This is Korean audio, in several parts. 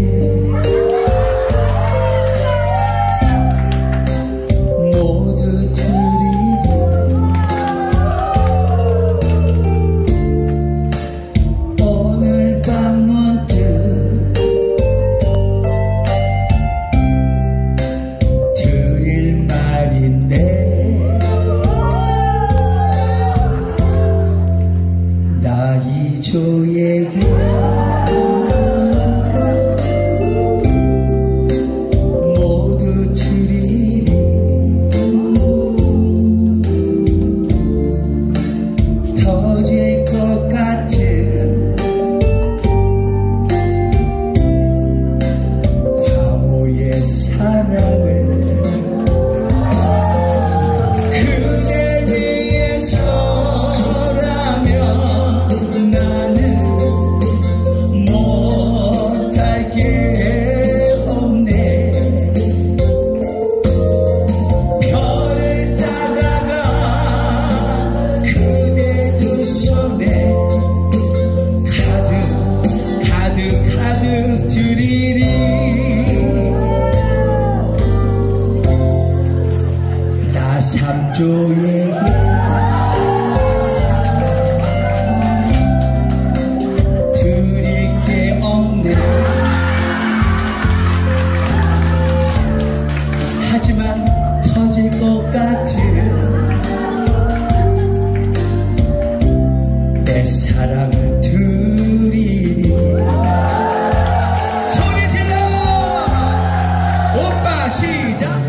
모두 드리리 오늘 밤 문득 드릴 말인데 나 이조에게 모두 드리리 터질 것 같은 과거의 사랑을 그대 위해서라면 나는 못할 게 없네. 별을 따다가 그대 두 손에 가득 드리리. 나 삼조에게 드릴 게 없네. 하지만 터질 것 같은 내 사랑을 드리리. 소리 질러! 오빠 시작!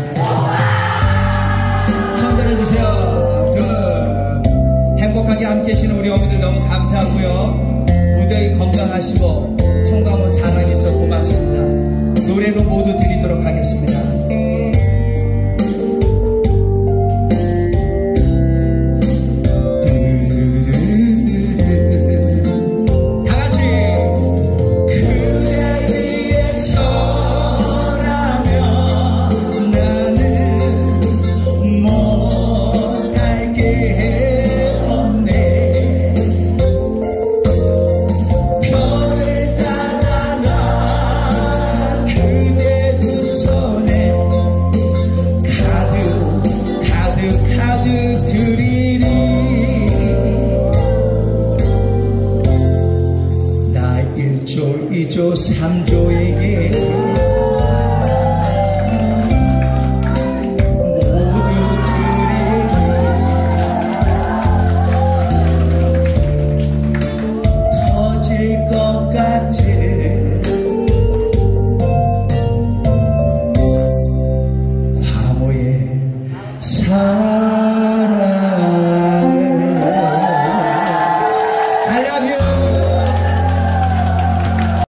손 들어주세요. 행복하게 함께 계시는 우리 어머니들 너무 감사하고요. 무대에 건강하시고 성감원 사랑해주셔서 고맙습니다. 노래로 모두